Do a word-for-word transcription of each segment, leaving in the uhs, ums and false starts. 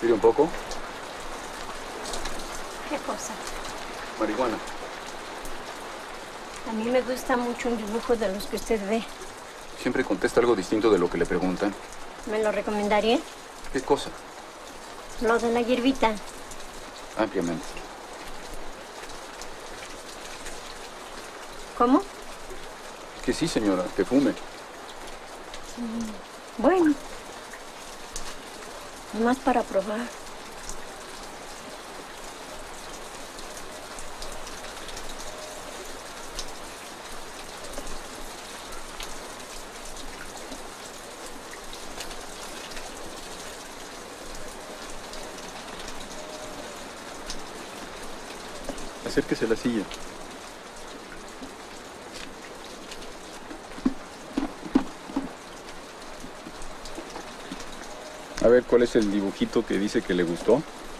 ¿Quiere un poco? ¿Qué cosa? Marihuana. A mí me gusta mucho un dibujo de los que usted ve. Siempre contesta algo distinto de lo que le preguntan. ¿Me lo recomendaría? ¿Qué cosa? Lo de la hierbita. Ampliamente. ¿Cómo? Que sí, señora, que fume. Bueno. Nomás para probar. Acérquese a la silla. A ver, ¿cuál es el dibujito que dice que le gustó?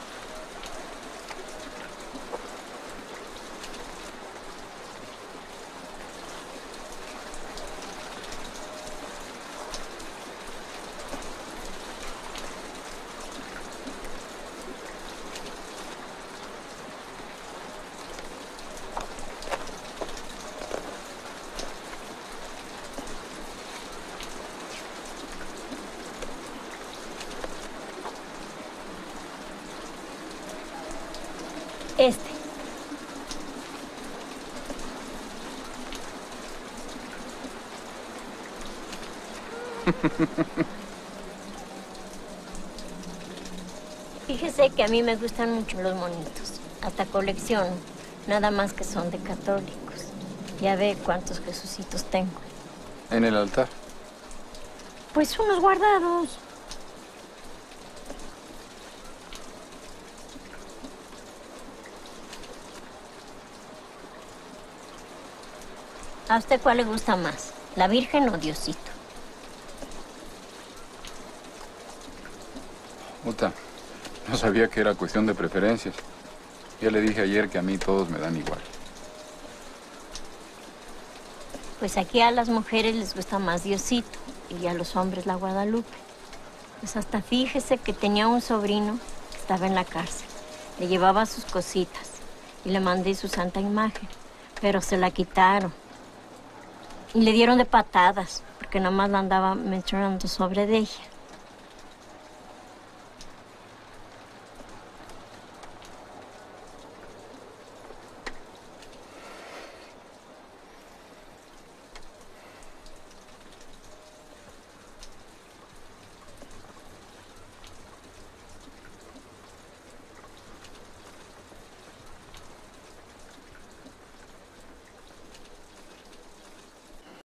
Este. Fíjese que a mí me gustan mucho los monitos. Hasta colecciono. Nada más que son de católicos. Ya ve cuántos Jesucitos tengo. En el altar. Pues unos guardados. ¿A usted cuál le gusta más? ¿La Virgen o Diosito? Uta, no sabía que era cuestión de preferencias. Ya le dije ayer que a mí todos me dan igual. Pues aquí a las mujeres les gusta más Diosito y a los hombres la Guadalupe. Pues hasta fíjese que tenía un sobrino que estaba en la cárcel. Le llevaba sus cositas y le mandé su santa imagen, pero se la quitaron. Y le dieron de patadas, porque nada más la andaba mencionando sobre de ella.